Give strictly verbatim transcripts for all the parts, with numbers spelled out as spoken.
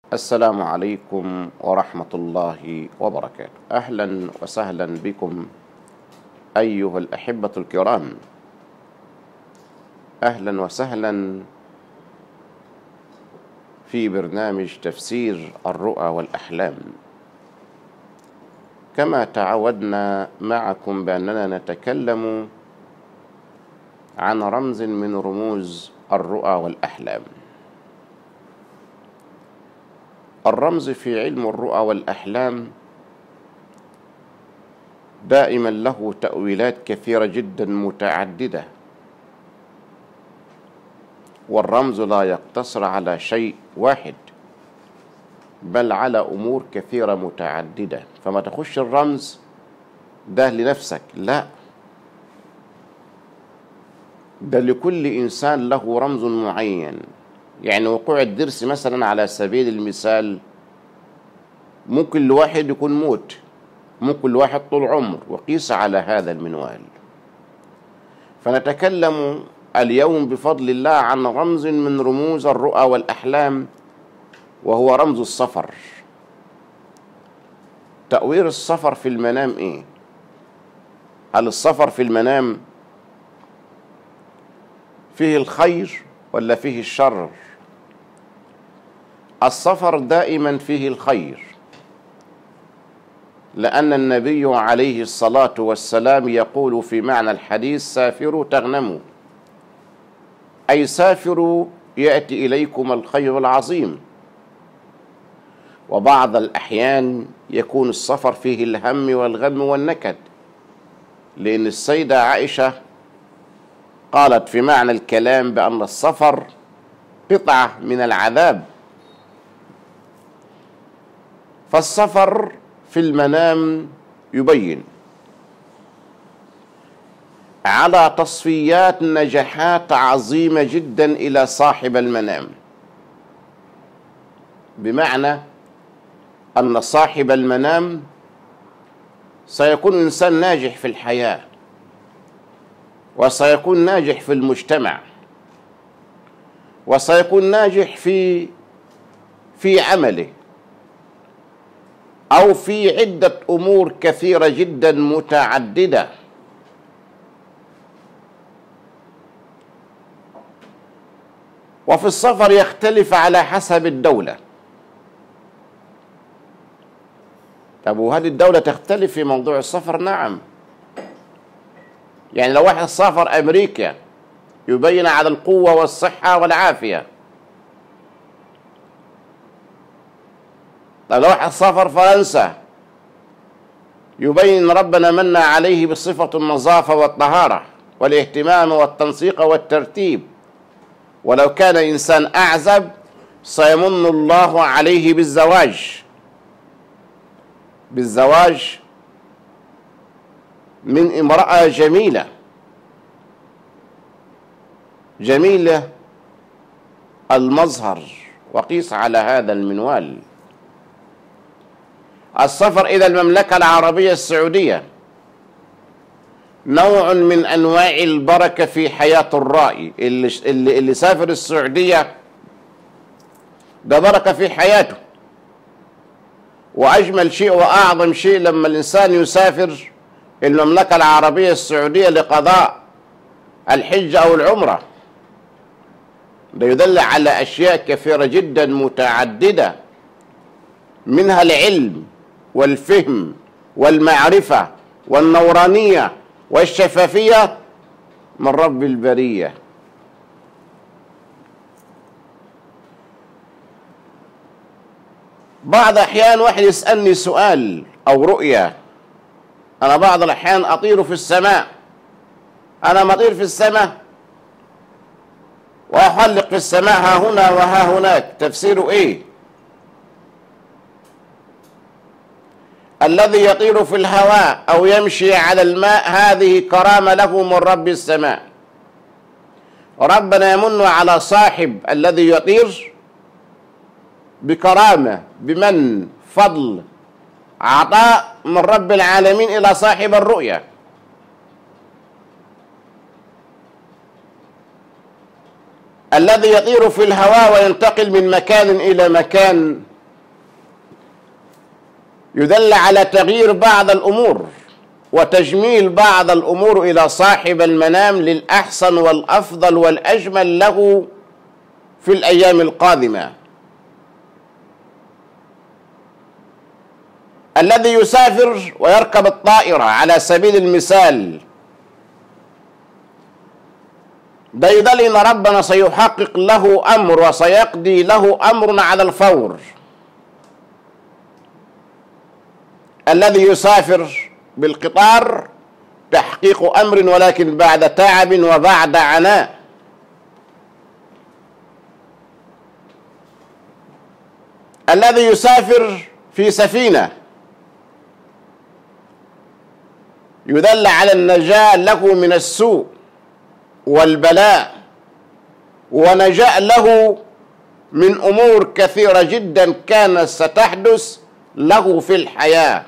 السلام عليكم ورحمة الله وبركاته. أهلا وسهلا بكم أيها الأحبة الكرام، أهلا وسهلا في برنامج تفسير الرؤى والأحلام. كما تعودنا معكم بأننا نتكلم عن رمز من رموز الرؤى والأحلام. الرمز في علم الرؤى والأحلام دائما له تأويلات كثيرة جدا متعددة، والرمز لا يقتصر على شيء واحد بل على أمور كثيرة متعددة. فما تخش الرمز ده لنفسك، لا، ده لكل إنسان له رمز معين. يعني وقوع الضرس مثلا على سبيل المثال ممكن لواحد يكون موت، ممكن لواحد طول عمر، وقيس على هذا المنوال. فنتكلم اليوم بفضل الله عن رمز من رموز الرؤى والأحلام، وهو رمز السفر. تأويل السفر في المنام إيه؟ هل السفر في المنام فيه الخير ولا فيه الشر؟ السفر دائما فيه الخير، لأن النبي عليه الصلاة والسلام يقول في معنى الحديث: سافروا تغنموا، أي سافروا يأتي إليكم الخير العظيم. وبعض الأحيان يكون السفر فيه الهم والغم والنكد، لأن السيدة عائشة قالت في معنى الكلام بأن السفر قطعة من العذاب. فالسفر في المنام يبين على تصفيات نجاحات عظيمة جدا إلى صاحب المنام، بمعنى أن صاحب المنام سيكون إنسان ناجح في الحياة، وسيكون ناجح في المجتمع، وسيكون ناجح في في عمله، أو في عدة أمور كثيرة جدا متعددة. وفي السفر يختلف على حسب الدولة. طب وهل الدولة تختلف في موضوع السفر؟ نعم. يعني لو واحد سافر أمريكا يبين على القوة والصحة والعافية. طب لو واحد سافر فرنسا يبين ربنا من عليه بصفة النظافة والطهارة والاهتمام والتنسيق والترتيب. ولو كان إنسان أعزب سيمن الله عليه بالزواج بالزواج من امرأة جميلة جميلة المظهر، وقيس على هذا المنوال. السفر إلى المملكة العربية السعودية نوع من أنواع البركة في حياة الرائي. اللي, اللي, اللي سافر السعودية ده بركة في حياته. وأجمل شيء وأعظم شيء لما الإنسان يسافر المملكة العربية السعودية لقضاء الحج أو العمرة، ده يدل على أشياء كثيرة جدا متعددة، منها العلم والفهم والمعرفة والنورانية والشفافية من رب البرية. بعض الأحيان واحد يسألني سؤال أو رؤية، أنا بعض الأحيان أطير في السماء، أنا مطير في السماء وأحلق في السماء ها هنا وها هناك، تفسيره إيه؟ الذي يطير في الهواء أو يمشي على الماء هذه كرامة له من رب السماء. ربنا يمن على صاحب الذي يطير بكرامة، بمن، فضل، عطاء من رب العالمين إلى صاحب الرؤيا. الذي يطير في الهواء وينتقل من مكان إلى مكان يدل على تغيير بعض الأمور وتجميل بعض الأمور إلى صاحب المنام للأحسن والأفضل والأجمل له في الأيام القادمة. الذي يسافر ويركب الطائرة على سبيل المثال، ده يدل إن ربنا سيحقق له أمر وسيقضي له أمر على الفور. الذي يسافر بالقطار تحقيق أمر ولكن بعد تعب وبعد عناء. الذي يسافر في سفينة يدل على النجاة له من السوء والبلاء، ونجاة له من أمور كثيرة جدا كانت ستحدث له في الحياة.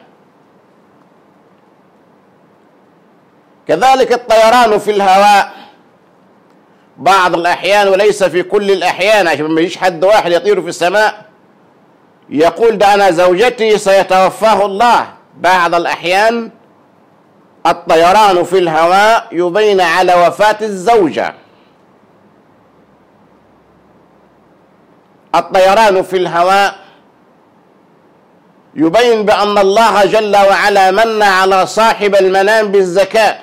كذلك الطيران في الهواء بعض الأحيان وليس في كل الأحيان، عشان ما يجيش حد واحد يطير في السماء يقول ده أنا زوجتي سيتوفاه الله. بعض الأحيان الطيران في الهواء يبين على وفاة الزوجة. الطيران في الهواء يبين بأن الله جل وعلا من على صاحب المنام بالذكاء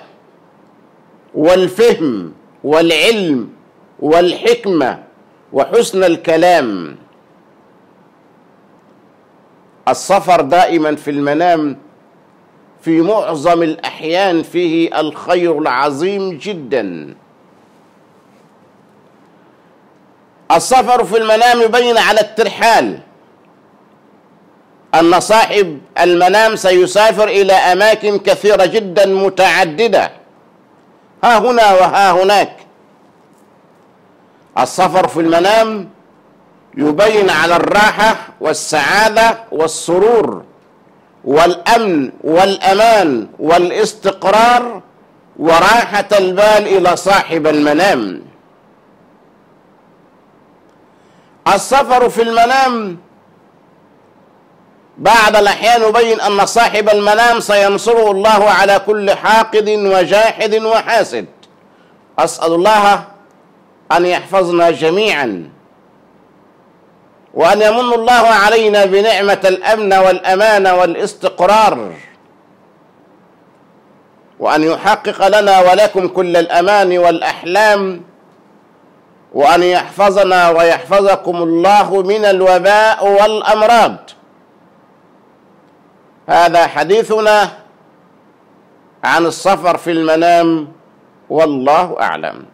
والفهم والعلم والحكمة وحسن الكلام. السفر دائما في المنام في معظم الأحيان فيه الخير العظيم جدا. السفر في المنام يبين على الترحال، أن صاحب المنام سيسافر إلى أماكن كثيرة جدا متعددة، ها هنا وها هناك. السفر في المنام يبين على الراحة والسعادة والسرور والأمن والأمان والاستقرار وراحة البال إلى صاحب المنام. السفر في المنام بعض الأحيان يبين أن صاحب المنام سينصره الله على كل حاقد وجاحد وحاسد. أسأل الله أن يحفظنا جميعا، وأن يمن الله علينا بنعمة الأمن والأمان والاستقرار، وأن يحقق لنا ولكم كل الأمان والأحلام، وأن يحفظنا ويحفظكم الله من الوباء والأمراض. هذا حديثنا عن السفر في المنام، والله أعلم.